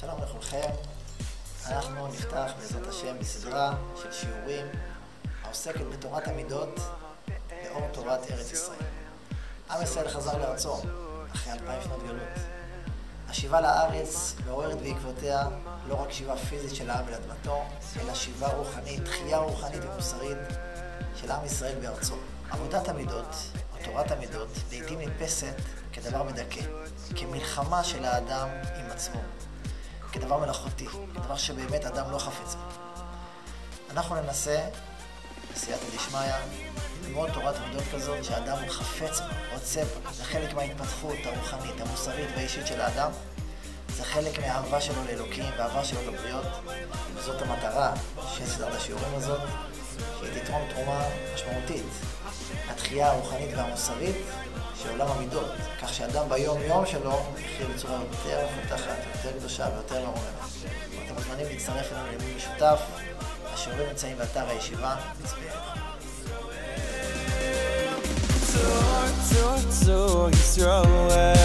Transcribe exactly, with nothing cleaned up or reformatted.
שלום לכולכם, אנחנו נפתח בעזרת השם בסדרה של שיעורים העוסקת בתורת המידות לאור תורת ארץ ישראל. עם ישראל חזר לארצו אחרי אלפיים שנות גלות. השיבה לארץ מעוררת בעקבותיה לא רק שיבה פיזית של העם אל אדמתו, אלא שיבה רוחנית, תחייה רוחנית ומוסרית של עם ישראל בארצו. עבודת המידות, או תורת המידות, לעתים נתפסת כדבר מדכא, כמלחמה של האדם עם עצמו, כדבר מלאכותי, כדבר שבאמת אדם לא חפץ בו. אנחנו ננסה, בסייעתא דשמיא, ללמוד תורת מידות כזאת שהאדם חפץ בה, רוצה בה. זה חלק מההתפתחות הרוחנית, המוסרית והאישית של האדם. זה חלק מהאהבה שלו לאלוקים והאהבה שלו לבריות. וזאת המטרה של סדרת השיעורים הזאת, שהיא תתרום תרומה משמעותית לתחייה הרוחנית והמוסרית של עולם המידות, כך שאדם ביום יום שלו יחיה בצורה יותר מפותחת, יותר קדושה ויותר מרוממת. אתם מוזמנים להצטרף אלינו לימוד משותף. השיעורים נמצאים באתר הישיבה. נצביע. Talk, talk, talk, throw away